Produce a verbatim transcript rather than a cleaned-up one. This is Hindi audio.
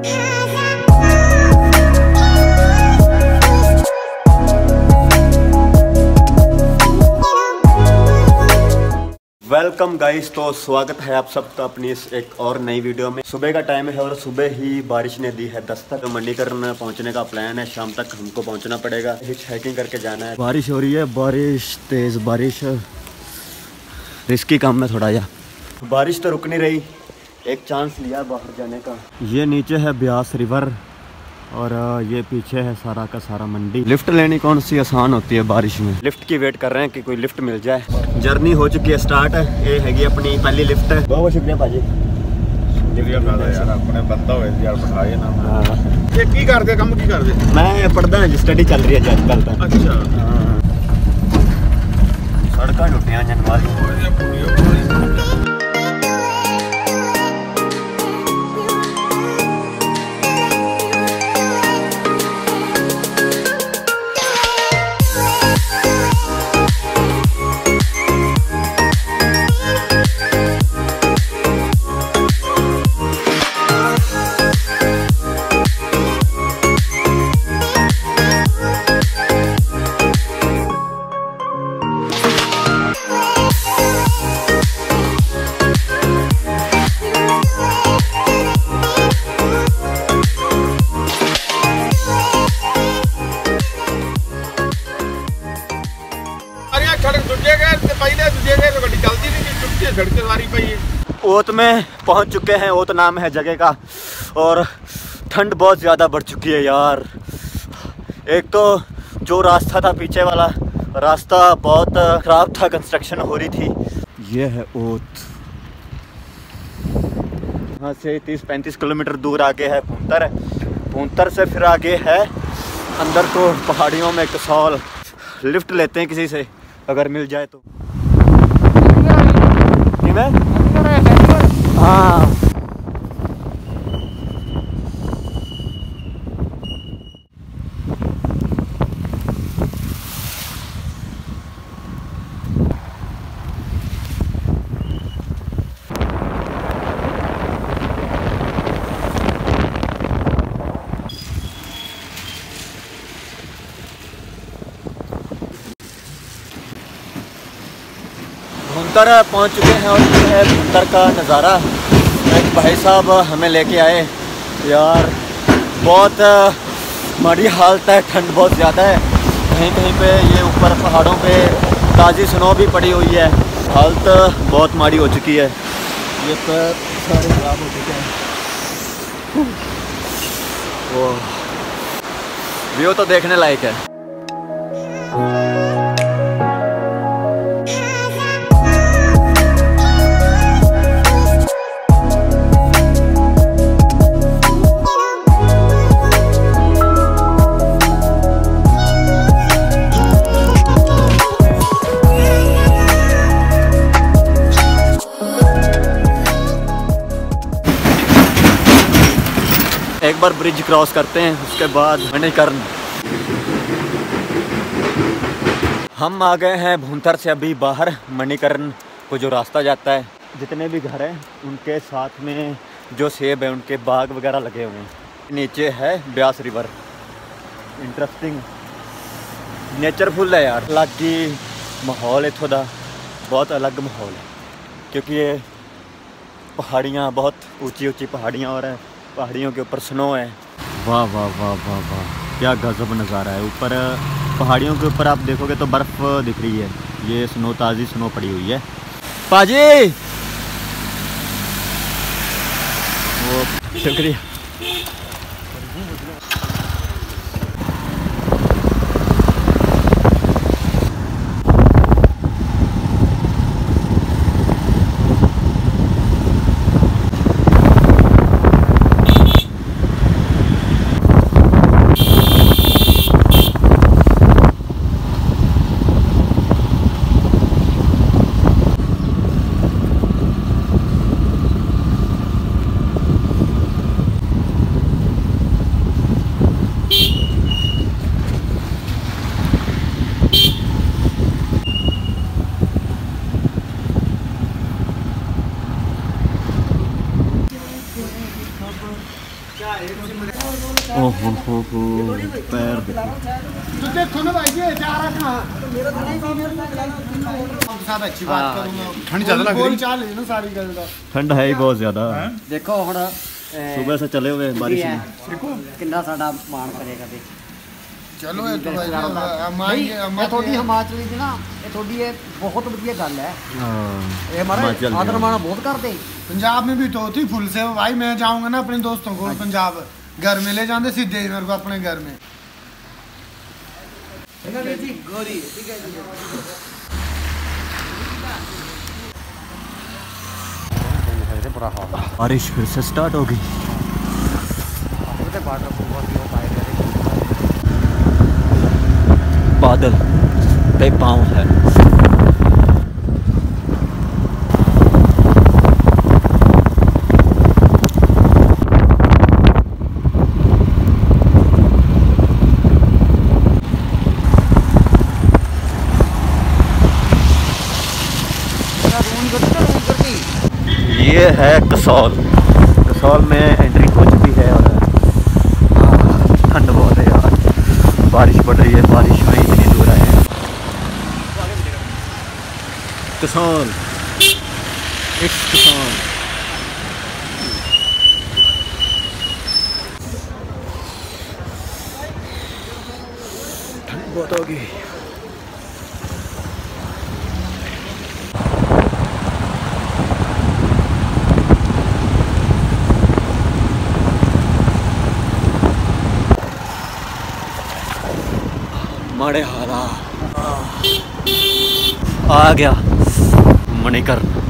वेलकम गाइस, तो स्वागत है आप सबका अपनी इस एक और नई वीडियो में। सुबह का टाइम है और सुबह ही बारिश ने दी है दस्तक। तो मणिकर्ण पहुंचने का प्लान है, शाम तक हमको पहुंचना पड़ेगा, हिच हाइकिंग करके जाना है। बारिश हो रही है, बारिश तेज़ बारिश, रिस्की काम है थोड़ा या। बारिश तो रुक नहीं रही, एक चांस लिया बाहर जाने का। ये नीचे है ब्यास रिवर और ये पीछे है सारा का सारा मंडी। लिफ्ट लेनी कौन सी आसान होती है बारिश में। लिफ्ट की वेट कर रहे हैं कि कोई लिफ्ट मिल जाए। जर्नी हो चुकी है स्टार्ट, ये हैगी अपनी पहली लिफ्ट है। बहुत बहुत शुक्रिया भाजी। अपने बंदा ये की करदे काम की करदे? मैं पढ़दा हां जी, स्टडी चल रही है आजकल तो। अच्छा हां, सड़कां टुटियां जनवाली। ओत में पहुंच चुके हैं। ओत नाम है जगह का और ठंड बहुत ज़्यादा बढ़ चुकी है यार। एक तो जो रास्ता था पीछे वाला रास्ता बहुत ख़राब था, कंस्ट्रक्शन हो रही थी। ये है ओत, यहाँ से तीस पैंतीस किलोमीटर दूर आगे है भूंतर। भूंतर से फिर आगे है अंदर को पहाड़ियों में कसौल। लिफ्ट लेते हैं किसी से अगर मिल जाए तो। हाँ भूंतर पहुंच चुके हैं और ये है भूंतर का नज़ारा। एक भाई साहब हमें लेके आए यार, बहुत माड़ी हालत है, ठंड बहुत ज़्यादा है। कहीं कहीं पे ये ऊपर पहाड़ों पे ताज़ी स्नो भी पड़ी हुई है। हालत बहुत माड़ी हो चुकी है, ये पैर सारे खराब हो चुके हैं। वो व्यू तो देखने लायक है। एक बार ब्रिज क्रॉस करते हैं, उसके बाद मणिकर्ण। हम आ गए हैं भूंतर से अभी बाहर। मणिकर्ण को जो रास्ता जाता है, जितने भी घर हैं उनके साथ में जो सेब है उनके बाग वगैरह लगे हुए हैं। नीचे है ब्यास रिवर। इंटरेस्टिंग नेचरफुल है यार। अलग ही माहौल है, थोड़ा बहुत अलग माहौल है क्योंकि ये पहाड़ियाँ, बहुत ऊंची ऊंची पहाड़ियाँ और है, पहाड़ियों के ऊपर स्नो है। वाह वाह वाह वाह वाह, क्या गजब नज़ारा है। ऊपर पहाड़ियों के ऊपर आप देखोगे तो बर्फ़ दिख रही है। ये स्नो, ताज़ी स्नो पड़ी हुई है। पाजी वो शुक्रिया। ओहो हो हो पैर देखो। तो देखो ना भाई ये जा रहा कहाँ? साथ अच्छी बात करूँगा। ठंड ज़्यादा लग रही चाल है ना सारी गल का। ठंड है ही बहुत ज़्यादा। देखो ਹੁਣ सुबह से चले हुए बारिश में ਕਿੰਨਾ ਸਾਡਾ ਮਾਣ ਕਰੇਗਾ ਤੇ चलो ये तो भाई हमारी ਇਹ ਤੁਹਾਡੀ ਹਿਮਾਚਲੀ ਦੀ ਨਾ ਇਹ ਤੁਹਾਡੀ ਇਹ ਬਹੁਤ ਵਧੀਆ ਗੱਲ ਹੈ हाँ ਇਹ ਹਮਾਰੇ ਆਦਰ ਮਾਣ ਬਹੁਤ ਕਰਦੇ पंजाब में भी तो होती फुल से भाई मैं जाऊँगा ना अपने दोस्तों को पंजाब घर में ले जाते सीधे ही मेरे को अपने घर में। बारिश फिर से स्टार्ट हो गई। बादल पे पाँव है। ये है कसौल। कसौल में एंट्री हो चुकी है और ठंड बहुत है यार। बारिश पड़ रही है, बारिश में इतनी दूर आए हैं। कसौल, इट्स कसौल। ठंड बहुत होगी। माड़े हारा आ गया मणिकर्ण।